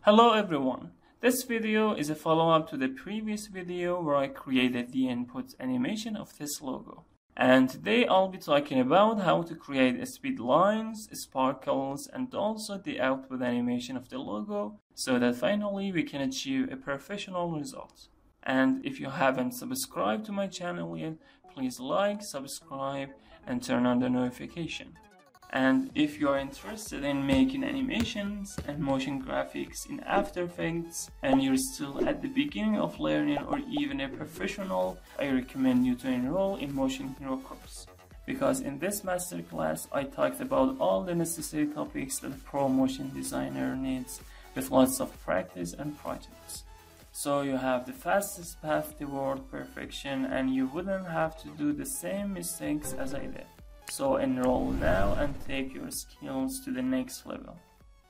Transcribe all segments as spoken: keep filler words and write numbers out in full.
Hello everyone, this video is a follow-up to the previous video where I created the input animation of this logo. And today I'll be talking about how to create speed lines, sparkles, and also the output animation of the logo so that finally we can achieve a professional result. And if you haven't subscribed to my channel yet, please like, subscribe, and turn on the notification. And if you are interested in making animations and motion graphics in After Effects and you're still at the beginning of learning or even a professional, I recommend you to enroll in Motion Hero course. Because in this masterclass, I talked about all the necessary topics that a pro motion designer needs with lots of practice and projects. So you have the fastest path toward perfection and you wouldn't have to do the same mistakes as I did. So enroll now and take your skills to the next level.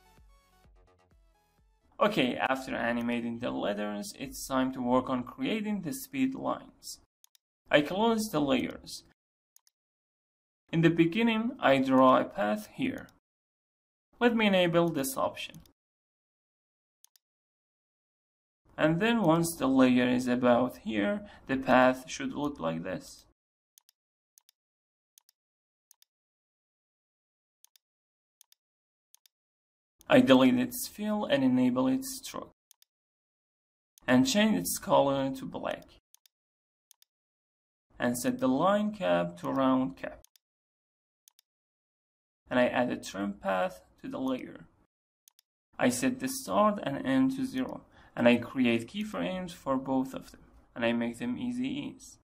Okay, after animating the letters, it's time to work on creating the speed lines. I close the layers. In the beginning, I draw a path here. Let me enable this option. And then once the layer is about here, the path should look like this. I delete its fill and enable its stroke. And change its color to black. And set the line cap to round cap. And I add a trim path to the layer. I set the start and end to zero. And I create keyframes for both of them. And I make them easy ease.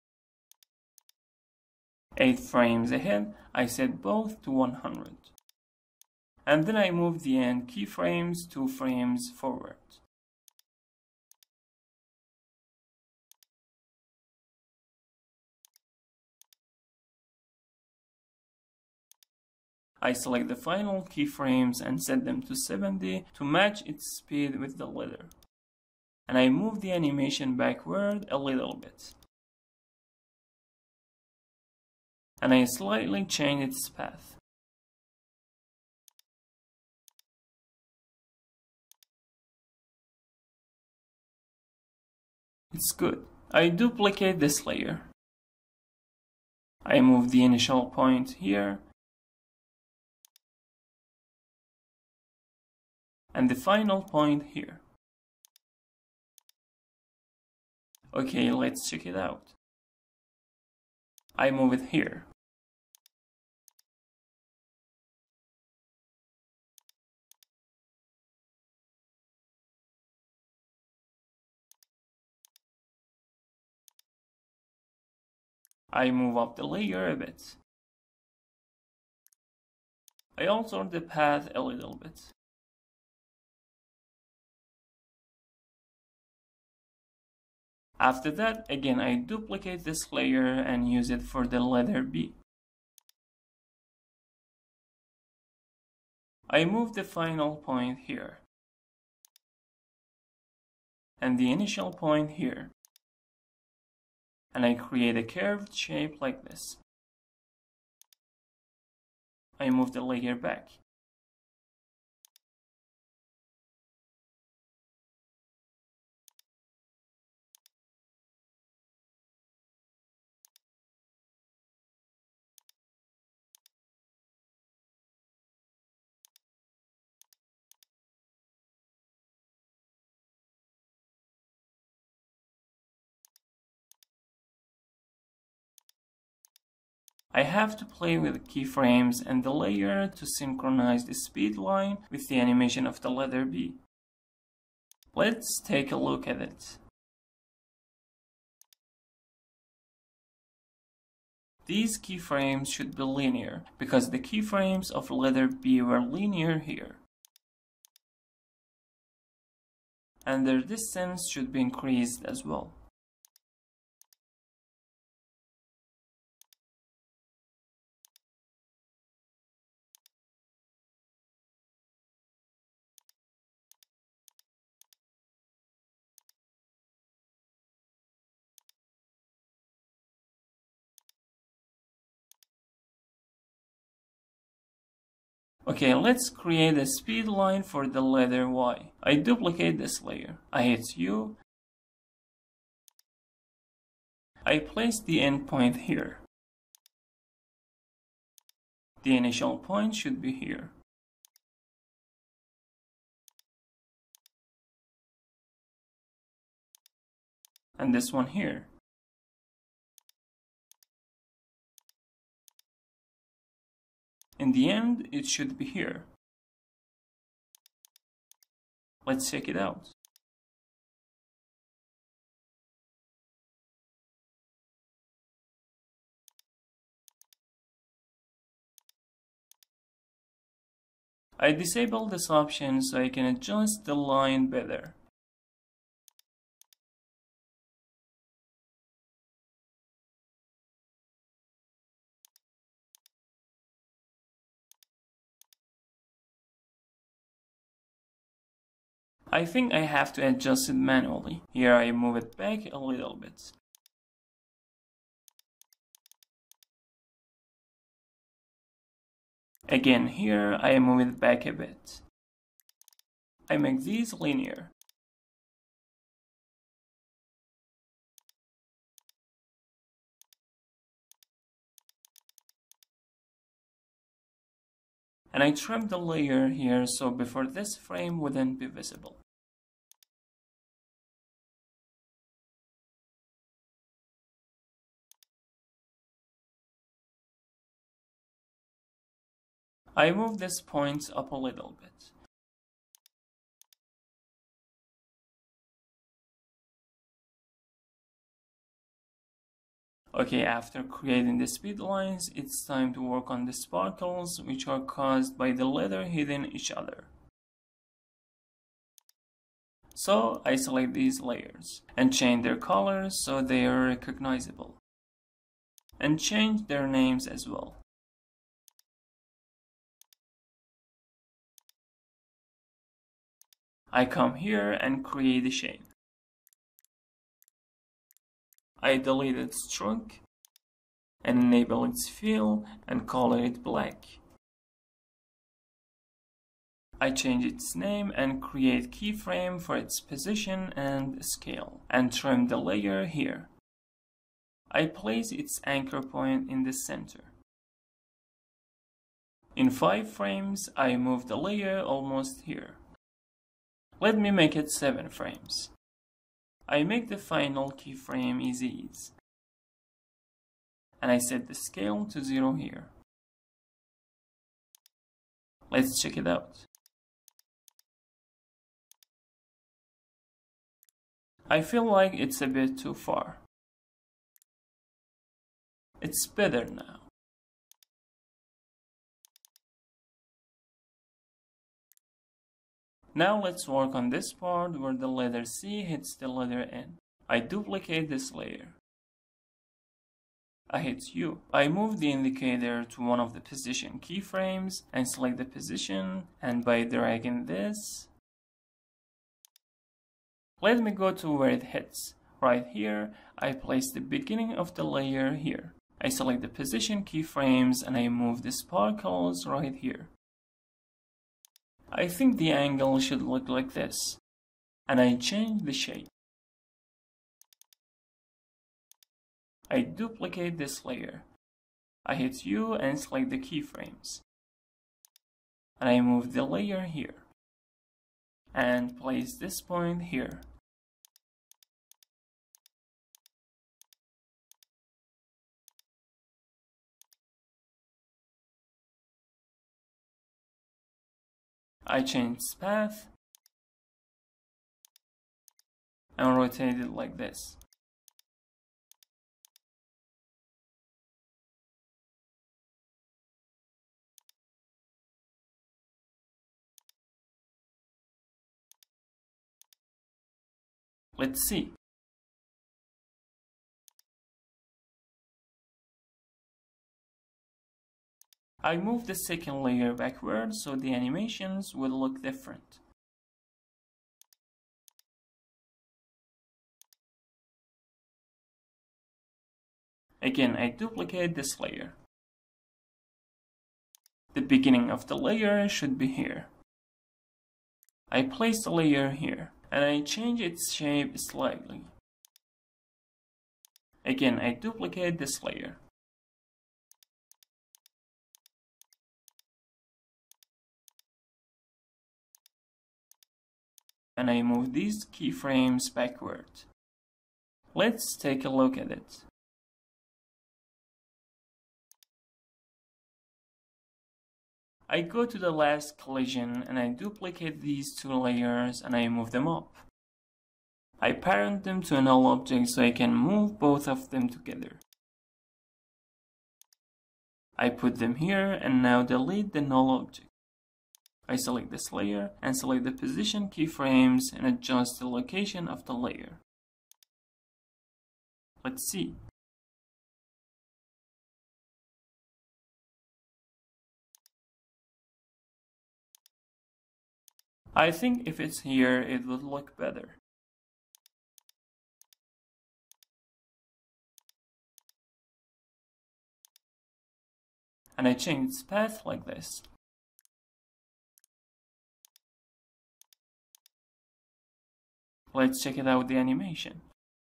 eight frames ahead, I set both to one hundred. And then I move the end keyframes two frames forward. I select the final keyframes and set them to seventy to match its speed with the letter. And I move the animation backward a little bit. And I slightly change its path. It's good. I duplicate this layer. I move the initial point here. And the final point here. Okay, let's check it out. I move it here. I move up the layer a bit. I alter the path a little bit. After that, again I duplicate this layer and use it for the letter B. I move the final point here. And the initial point here. And I create a curved shape like this. I move the layer back. I have to play with the keyframes and the layer to synchronize the speed line with the animation of the letter B. Let's take a look at it. These keyframes should be linear because the keyframes of letter B were linear here. And their distance should be increased as well. Okay, let's create a speed line for the letter Y. I duplicate this layer. I hit U. I place the endpoint here. The initial point should be here. And this one here. In the end, it should be here. Let's check it out. I disable this option so I can adjust the line better. I think I have to adjust it manually. Here I move it back a little bit. Again, here I move it back a bit. I make these linear. And I trim the layer here so before this frame wouldn't be visible. I move this point up a little bit. Okay, after creating the speed lines, it's time to work on the sparkles which are caused by the letter hitting each other. So I select these layers and change their colors so they are recognizable. And change their names as well. I come here and create a shade. I delete its trunk and enable its fill and color it black. I change its name and create keyframe for its position and scale and trim the layer here. I place its anchor point in the center. In five frames, I move the layer almost here. Let me make it seven frames. I make the final keyframe easy ease. And I set the scale to zero here. Let's check it out. I feel like it's a bit too far. It's better now. Now let's work on this part where the letter C hits the letter N. I duplicate this layer. I hit U. I move the indicator to one of the position keyframes and select the position, and by dragging this, let me go to where it hits. Right here, I place the beginning of the layer here. I select the position keyframes and I move the sparkles right here. I think the angle should look like this, and I change the shape. I duplicate this layer. I hit U and select the keyframes. And I move the layer here. And place this point here. I change its path and rotate it like this. Let's see. I move the second layer backward so the animations will look different. Again, I duplicate this layer. The beginning of the layer should be here. I place the layer here, and I change its shape slightly. Again, I duplicate this layer. And I move these keyframes backward. Let's take a look at it. I go to the last collision and I duplicate these two layers and I move them up. I parent them to a null object so I can move both of them together. I put them here and now delete the null object. I select this layer and select the position keyframes and adjust the location of the layer. Let's see. I think if it's here, it would look better. And I change its path like this. Let's check it out the animation.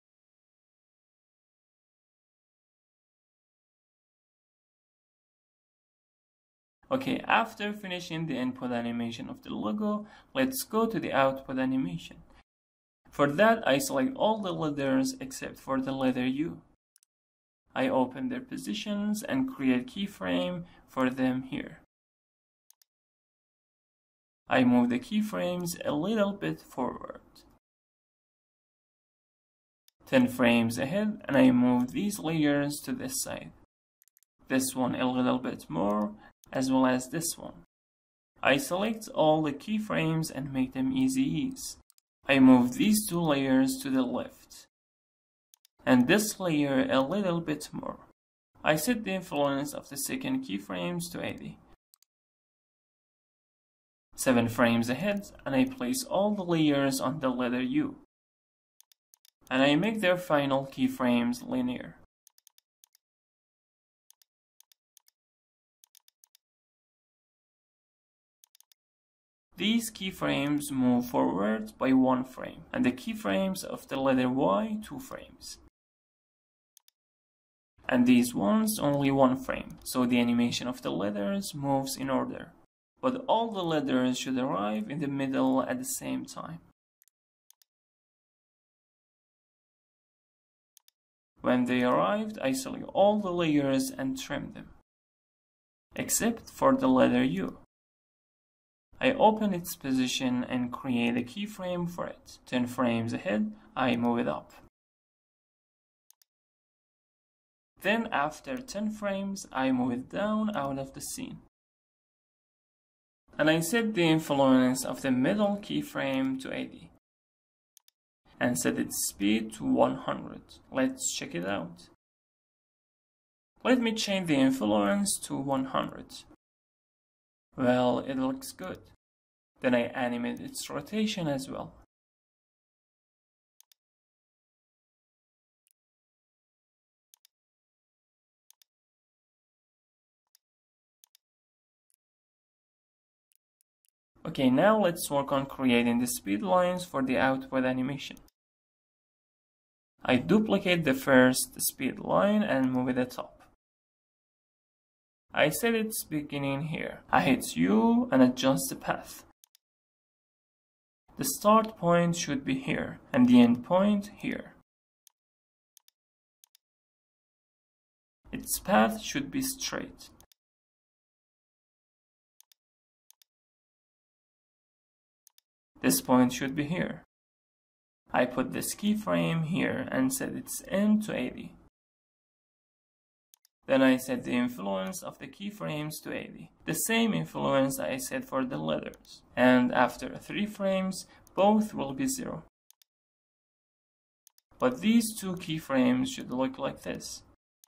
Okay, after finishing the input animation of the logo, let's go to the output animation. For that, I select all the letters except for the letter U. I open their positions and create keyframe for them here. I move the keyframes a little bit forward. ten frames ahead, and I move these layers to this side. This one a little bit more, as well as this one. I select all the keyframes and make them easy ease. I move these two layers to the left, and this layer a little bit more. I set the influence of the second keyframes to eighty. seven frames ahead, and I place all the layers on the letter U. And I make their final keyframes linear. These keyframes move forward by one frame, and the keyframes of the letter Y two frames. And these ones only one frame, so the animation of the letters moves in order. But all the letters should arrive in the middle at the same time. When they arrived, I select all the layers and trim them, except for the letter U. I open its position and create a keyframe for it. ten frames ahead, I move it up. Then after ten frames, I move it down out of the scene. And I set the influence of the middle keyframe to eighty. And set its speed to one hundred. Let's check it out. Let me change the influence to one hundred. Well, it looks good. Then I animate its rotation as well. Okay, now let's work on creating the speed lines for the output animation. I duplicate the first speed line and move it atop. I set its beginning here. I hit U and adjust the path. The start point should be here and the end point here. Its path should be straight. This point should be here. I put this keyframe here and set its end to eighty. Then I set the influence of the keyframes to eighty. The same influence I set for the letters. And after three frames, both will be zero. But these two keyframes should look like this.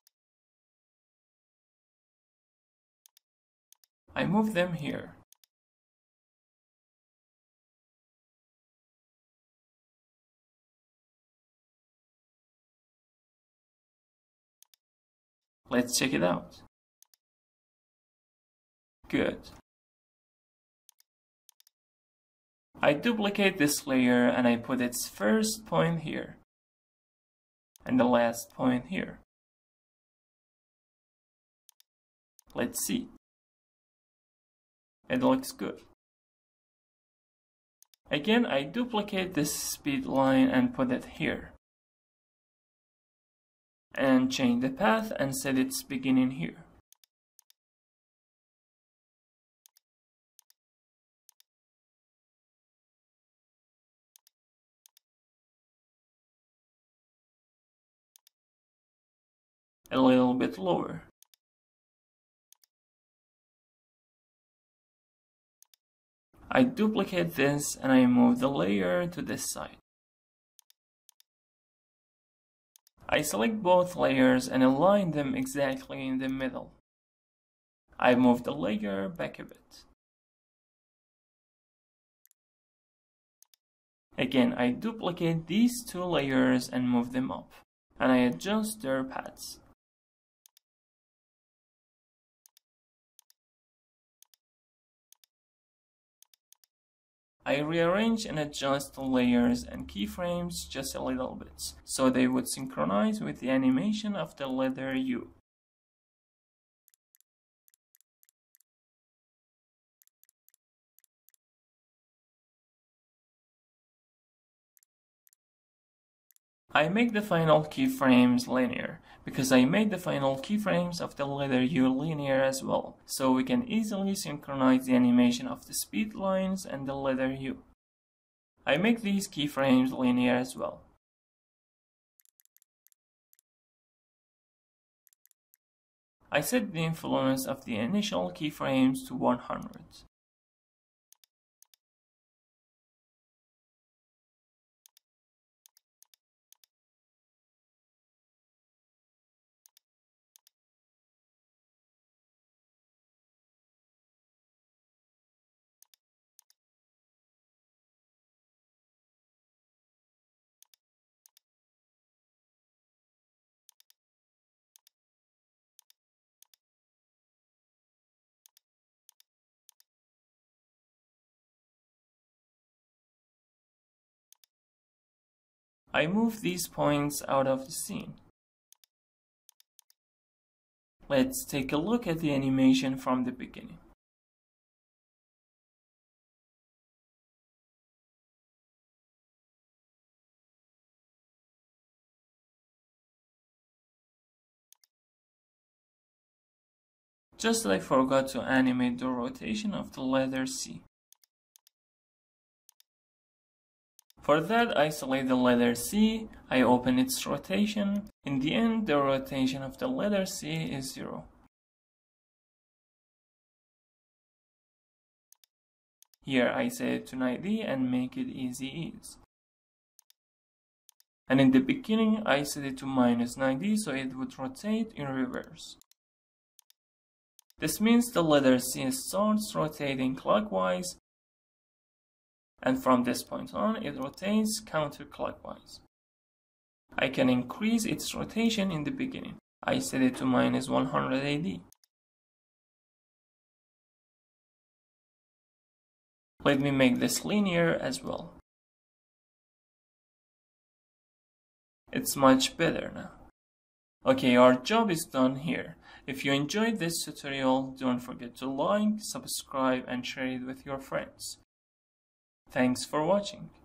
I move them here. Let's check it out. Good. I duplicate this layer and I put its first point here and the last point here. Let's see. It looks good. Again, I duplicate this speed line and put it here. And change the path and set its beginning here. A little bit lower. I duplicate this and I move the layer to this side. I select both layers and align them exactly in the middle. I move the layer back a bit. Again, I duplicate these two layers and move them up, and I adjust their paths. I rearrange and adjust the layers and keyframes just a little bit, so they would synchronize with the animation of the letter U. I make the final keyframes linear, because I made the final keyframes of the letter U linear as well, so we can easily synchronize the animation of the speed lines and the letter U. I make these keyframes linear as well. I set the influence of the initial keyframes to one hundred. I move these points out of the scene. Let's take a look at the animation from the beginning. Just I forgot to animate the rotation of the letter C. For that, I select the letter C, I open its rotation. In the end, the rotation of the letter C is zero. Here I set it to ninety and make it easy ease. And in the beginning, I set it to minus ninety so it would rotate in reverse. This means the letter C starts rotating clockwise, and from this point on, it rotates counterclockwise. I can increase its rotation in the beginning. I set it to minus one hundred eighty. Let me make this linear as well. It's much better now. Okay, our job is done here. If you enjoyed this tutorial, don't forget to like, subscribe, and share it with your friends. Thanks for watching.